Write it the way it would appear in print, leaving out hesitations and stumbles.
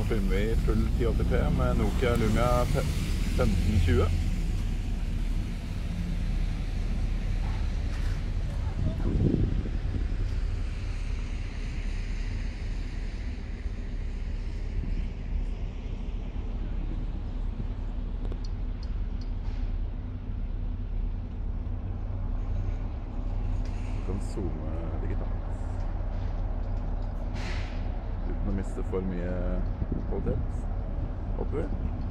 Nå filmer vi full 1080p med Nokia Lumia 1520. Du kan zoome digitalt uten å miste for mye kvalitet, håper vi.